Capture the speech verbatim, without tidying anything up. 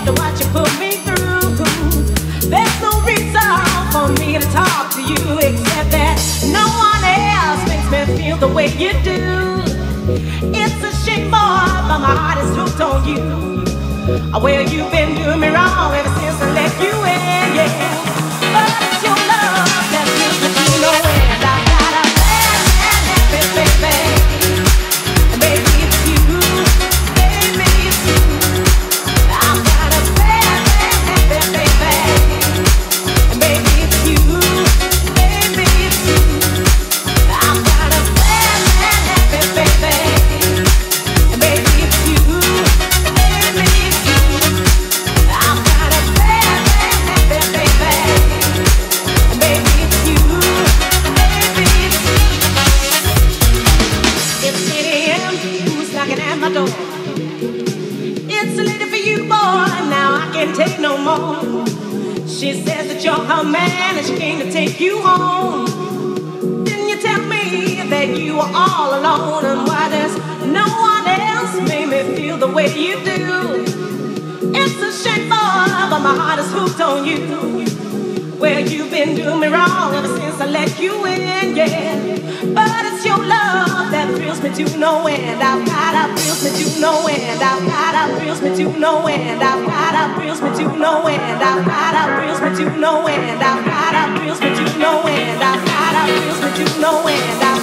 after what you put me through. There's no reason for me to talk to you except that no one else makes me feel the way you do. It's a shame, boy, but my heart is hooked on you. Well, you've been doing me wrong ever since I let you in, yeah. But it's your love that feels me to no end. I've got a bad, bad habit, baby. And baby, it's you. Baby, it's you. I've got a bad, bad habit, baby. And baby, it's you. Baby, it's you. I've got a bad, bad habit, baby. And baby, it's you. Baby, it's you. I've got a bad, bad habit, baby. And baby, it's you. Baby, it's you. It's eight a.m. Who's knocking at my door? It's a lady for you, boy. Now I can't take no more. She says that you're her man and she came to take you home. Didn't you tell me that you were all alone? And why does no one else make me feel the way you do? It's a shame, boy, but my heart is hooked on you. Well, you've been doing me wrong ever since I let you in, yeah. But it's your love that thrills me to no end. I've got a thrills me to no end. I've got a thrills me to no end. I've got a thrills me to no end. I've got a thrills me to no end. I've got a thrills me to no end. I've got a thrills me to no end.